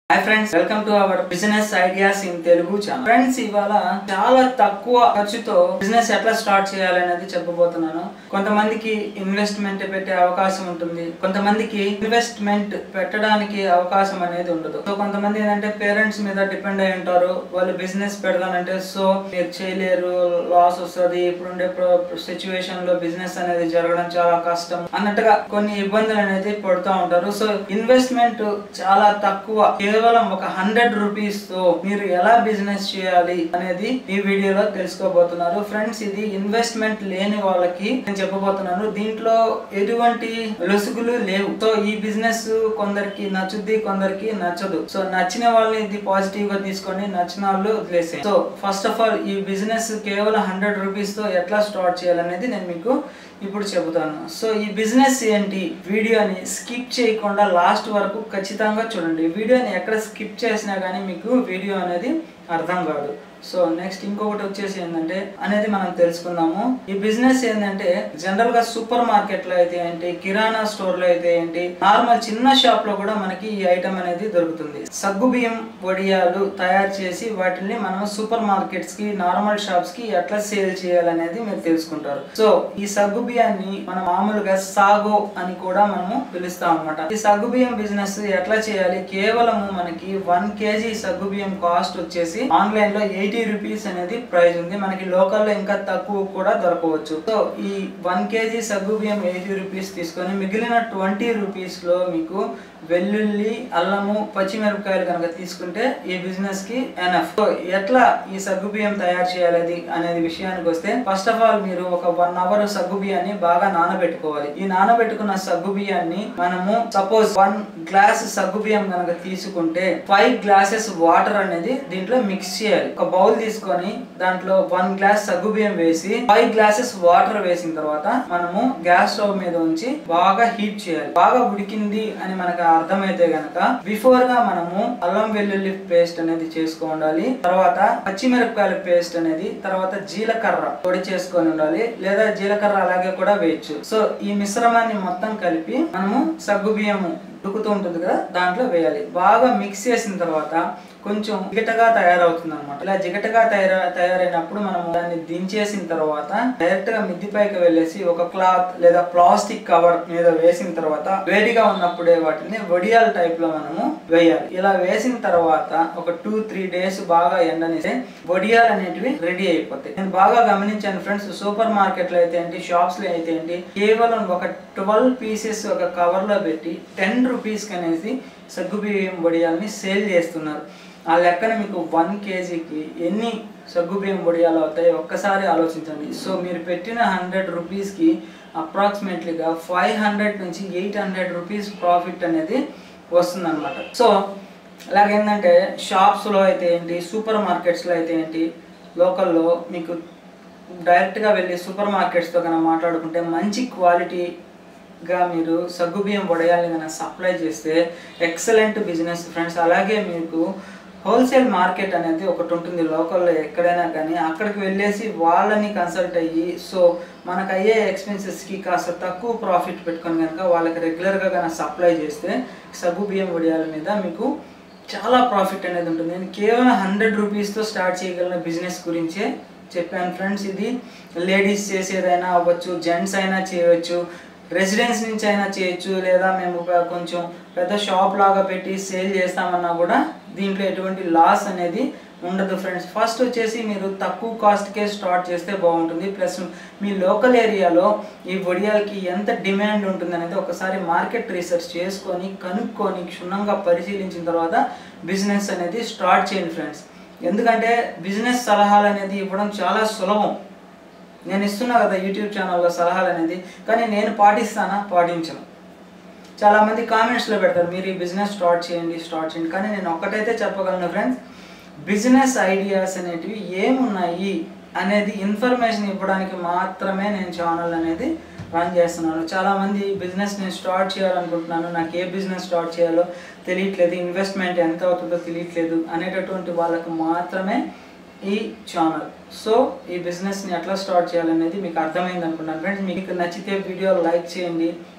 Hi friends, welcome to our business ideas in Telugu channel. Friends, ఇవాళ చాలా తక్కువ ఖర్చుతో బిజినెస్ ఎట్లా స్టార్ట్ చేయాలనేది చెప్పబోతున్నాను. కొంతమందికి ఇన్వెస్ట్మెంట్ పెట్టే అవకాశం ఉంటుంది, కొంతమందికి ఇన్వెస్ట్మెంట్ పెట్టడానికి అవకాశం అనేది ఉండదు. సో కొంతమంది ఏంటంటే పేరెంట్స్ మీద డిపెండ్ అయి ఉంటారు, వాళ్ళు బిజినెస్ పెడతానంటే సో మీరు చేయలేరు, లాస్ వస్తుంది, ఇప్పుడుండే సిచ్యువేషన్ లో బిజినెస్ అనేది జరగడం చాలా కష్టం అన్నట్టుగా కొన్ని ఇబ్బందులు అనేది పడుతూ ఉంటారు. సో ఇన్వెస్ట్మెంట్ చాలా తక్కువ, కేవలం ఒక 100 రూపీస్ తో మీరు ఎలా బిజినెస్ చేయాలి అనేది ఈ వీడియోలో తెలుసుకోబోతున్నారు. ఫ్రెండ్స్, ఇది ఇన్వెస్ట్మెంట్ లేని వాళ్ళకి నేను చెప్పబోతున్నాను. దీంట్లో ఎటువంటి లొసుగులు లేవు. సో ఈ బిజినెస్ కొందరికి నచ్చుద్ది, కొందరికి నచ్చదు. సో నచ్చిన వాళ్ళని ఇది పాజిటివ్ గా తీసుకొని నచ్చిన వాళ్ళు వదిలేసేయండి. సో ఫస్ట్ ఆఫ్ ఆల్ ఈ బిజినెస్ కేవలం 100 రూపీస్ తో ఎట్లా స్టార్ట్ చేయాలనేది నేను మీకు ఇప్పుడు చెబుతాను. సో ఈ బిజినెస్ ఏంటి, వీడియోని స్కిప్ చేయకుండా లాస్ట్ వరకు ఖచ్చితంగా చూడండి. వీడియోని ఎక్కడ స్కిప్ చేసినా కానీ మీకు వీడియో అనేది అర్థం కాదు. సో నెక్స్ట్ ఇంకొకటి వచ్చేసి ఏంటంటే అనేది మనం తెలుసుకుందాము. ఈ బిజినెస్ ఏంటంటే జనరల్ గా సూపర్ మార్కెట్ లో అయితే ఏంటి, కిరాణా స్టోర్ లో అయితే ఏంటి, నార్మల్ చిన్న షాప్ లో కూడా మనకి ఈ ఐటమ్ అనేది దొరుకుతుంది. సగ్గు బియ్యం వడియాలు తయారు చేసి వాటిని మనం సూపర్ మార్కెట్స్ కి, నార్మల్ షాప్స్ కి ఎట్లా సేల్ చేయాలనేది మీరు తెలుసుకుంటారు. సో ఈ సగ్గు బియ్యాన్ని మనం మామూలుగా సాగో అని కూడా మనము పిలుస్తాం అన్నమాట. ఈ సగ్గు బియ్యం బిజినెస్ ఎట్లా చేయాలి, కేవలం మనకి 1 kg సగ్గు బియ్యం కాస్ట్ వచ్చేసి ఆన్లైన్ లో 80 రూపీస్ అనేది ప్రైస్ ఉంది. మనకి లోకల్ లో ఇంకా తక్కువ కూడా దొరకవచ్చు. సో ఈ 1 kg సగ్గు బియ్యం 80 రూపీస్ తీసుకొని మిగిలిన 20 రూపీస్ లో మీకు వెల్లుల్లి, అల్లము, పచ్చిమిరపకాయలు కనుక తీసుకుంటే ఈ బిజినెస్ కి ఎనఫ్. సో ఎట్లా ఈ సగ్గు బియ్యం తయారు చేయాలి అనేది విషయానికి వస్తే, ఫస్ట్ ఆఫ్ ఆల్ మీరు ఒక 1 అవర్ సగ్గు బియ్యాన్ని బాగా నానబెట్టుకోవాలి. ఈ నానబెట్టుకున్న సగ్గు బియ్యాన్ని మనము సపోజ్ 1 గ్లాస్ సగ్గు బియ్యం కనుక తీసుకుంటే 5 గ్లాసెస్ వాటర్ అనేది దీంట్లో మిక్స్ చేయాలి. ఒక బౌల్ తీసుకొని దాంట్లో 1 గ్లాస్ సగ్గు బియ్యం వేసి 5 గ్లాసెస్ వాటర్ వేసిన తర్వాత మనము గ్యాస్ స్టవ్ మీద ఉంచి బాగా హీట్ చేయాలి. బాగా ఉడికింది అని మనకు అర్థమైతే గనక బిఫోర్ గా మనము అల్లం వెల్లుల్లి పేస్ట్ అనేది చేసుకోవాలి. తర్వాత పచ్చిమిరపకాయల పేస్ట్ అనేది, తర్వాత జీలకర్ర పొడి చేసుకొని ఉండాలి, లేదా జీలకర్ర అలాగే కూడా వేయచ్చు. సో ఈ మిశ్రమాన్ని మొత్తం కలిపి మనము సగ్గు బియ్యము ఉడుకుతూ ఉంటుంది కదా దాంట్లో వేయాలి. బాగా మిక్స్ చేసిన తర్వాత కొంచెం జిగటగా తయారవుతుంది అనమాట. ఇలా జిగటగా తయారైనప్పుడు మనం దాన్ని దించేసిన తర్వాత డైరెక్ట్ గా మిద్దిపైకి వెళ్ళేసి ఒక క్లాత్ లేదా ప్లాస్టిక్ కవర్ మీద వేసిన తర్వాత వేడిగా ఉన్నప్పుడే వాటిని వడియాల టైప్ లో మనము వేయాలి. ఇలా వేసిన తర్వాత ఒక 2-3 డేస్ బాగా ఎండనిస్తే వడియాలు అనేటివి రెడీ అయిపోతాయి. నేను బాగా గమనించాను ఫ్రెండ్స్, సూపర్ మార్కెట్ లో అయితే ఏంటి, షాప్స్ లో అయితే ఏంటి, కేవలం ఒక 12 పీసెస్ ఒక కవర్ లో పెట్టి 10 రూపీస్ అనేసి సగ్గు బియ్యం వడియాలని సేల్ చేస్తున్నారు. ఆ లెక్కన మీకు 1 kgకి ఎన్ని సగ్గు బియ్యం వడియాలు అవుతాయి ఒక్కసారి ఆలోచించండి. సో మీరు పెట్టిన 100 రూపీస్కి అప్రాక్సిమేట్లీగా 500 నుంచి 800 రూపీస్ ప్రాఫిట్ అనేది వస్తుంది అనమాట. సో అలాగేంటంటే షాప్స్లో అయితే ఏంటి, సూపర్ మార్కెట్స్లో అయితే ఏంటి, లోకల్లో మీకు డైరెక్ట్గా వెళ్ళి సూపర్ మార్కెట్స్తో కన్నా మాట్లాడుకుంటే మంచి క్వాలిటీగా మీరు సగ్గు బియ్యం వడియాలని కన్నా సప్లై చేస్తే ఎక్సలెంట్ బిజినెస్ ఫ్రెండ్స్. అలాగే మీకు హోల్సేల్ మార్కెట్ అనేది ఒకటి ఉంటుంది లోకల్లో ఎక్కడైనా కానీ, అక్కడికి వెళ్ళేసి వాళ్ళని కన్సల్ట్ అయ్యి సో మనకు అయ్యే ఎక్స్పెన్సెస్కి కాస్త తక్కువ ప్రాఫిట్ పెట్టుకొని కనుక వాళ్ళకి రెగ్యులర్గా కనుక సప్లై చేస్తే సగ్గు బియ్యం వడియాల మీద మీకు చాలా ప్రాఫిట్ అనేది ఉంటుంది. నేను కేవలం 100 రూపీస్తో స్టార్ట్ చేయగలిగిన బిజినెస్ గురించే చెప్పాను ఫ్రెండ్స్. ఇది లేడీస్ చేసేదైనా అవ్వచ్చు, జెంట్స్ అయినా చేయవచ్చు, రెసిడెన్స్ నుంచి అయినా చేయొచ్చు, లేదా మేము కొంచెం పెద్ద షాప్ లాగా పెట్టి సేల్ చేస్తామన్నా కూడా దీంట్లో ఎటువంటి లాస్ అనేది ఉండదు ఫ్రెండ్స్. ఫస్ట్ వచ్చేసి మీరు తక్కువ కాస్ట్కే స్టార్ట్ చేస్తే బాగుంటుంది. ప్లస్ మీ లోకల్ ఏరియాలో ఈ వడియాలకి ఎంత డిమాండ్ ఉంటుంది అనేది ఒకసారి మార్కెట్ రీసెర్చ్ చేసుకొని కనుక్కొని క్షుణ్ణంగా పరిశీలించిన తర్వాత బిజినెస్ అనేది స్టార్ట్ చేయండి ఫ్రెండ్స్. ఎందుకంటే బిజినెస్ సలహాలు అనేది ఇవ్వడం చాలా సులభం. నేను ఇస్తున్నా కదా యూట్యూబ్ ఛానల్లో సలహాలు అనేది, కానీ నేను పాటిస్తానా, పాటించను. చాలామంది కామెంట్స్లో పెడతారు మీరు ఈ బిజినెస్ స్టార్ట్ చేయండి. కానీ నేను ఒక్కటైతే చెప్పగలను ఫ్రెండ్స్, బిజినెస్ ఐడియాస్ అనేటివి ఏమున్నాయి అనేది ఇన్ఫర్మేషన్ ఇవ్వడానికి మాత్రమే నేను ఛానల్ అనేది రన్ చేస్తున్నాను. చాలామంది బిజినెస్ నేను స్టార్ట్ చేయాలనుకుంటున్నాను, నాకు ఏ బిజినెస్ స్టార్ట్ చేయాలో తెలియట్లేదు, ఇన్వెస్ట్మెంట్ ఎంత అవుతుందో తెలియట్లేదు అనేటటువంటి వాళ్ళకు మాత్రమే ఈ ఛానల్. సో ఈ బిజినెస్ని ఎట్లా స్టార్ట్ చేయాలనేది మీకు అర్థమైంది అనుకుంటున్నాను ఫ్రెండ్స్. మీకు నచ్చితే వీడియో లైక్ చేయండి,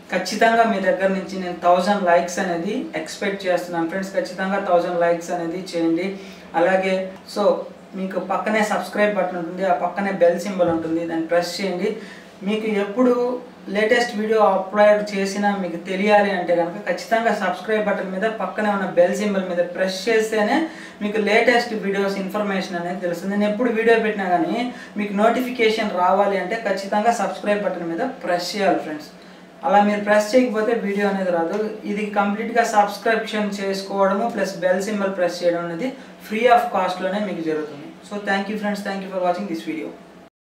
ఖచ్చితంగా మీ దగ్గర నుంచి నేను 1000 లైక్స్ అనేది ఎక్స్పెక్ట్ చేస్తున్నాను ఫ్రెండ్స్. ఖచ్చితంగా 1000 లైక్స్ అనేది చేయండి. అలాగే సో మీకు పక్కనే సబ్స్క్రైబ్ బటన్ ఉంటుంది, ఆ పక్కనే బెల్ సింబల్ ఉంటుంది, దాన్ని ప్రెస్ చేయండి. మీకు ఎప్పుడు లేటెస్ట్ వీడియో అప్లోడ్ చేసినా మీకు తెలియాలి అంటే కనుక ఖచ్చితంగా సబ్స్క్రైబ్ బటన్ మీద పక్కనే ఉన్న బెల్ సింబల్ మీద ప్రెస్ చేస్తేనే మీకు లేటెస్ట్ వీడియోస్ ఇన్ఫర్మేషన్ అనేది తెలుస్తుంది. నేను ఎప్పుడు వీడియో పెట్టినా కానీ మీకు నోటిఫికేషన్ రావాలి అంటే ఖచ్చితంగా సబ్స్క్రైబ్ బటన్ మీద ప్రెస్ చేయాలి ఫ్రెండ్స్. అలా మీరు ప్రెస్ చేయకపోతే వీడియో అనేది రాదు. ఇది కంప్లీట్గా సబ్స్క్రిప్షన్ చేసుకోవడము ప్లస్ బెల్ సింబల్ ప్రెస్ చేయడం అనేది ఫ్రీ ఆఫ్ కాస్ట్లోనే మీకు జరుగుతుంది. So thank you friends, thank you for watching this video.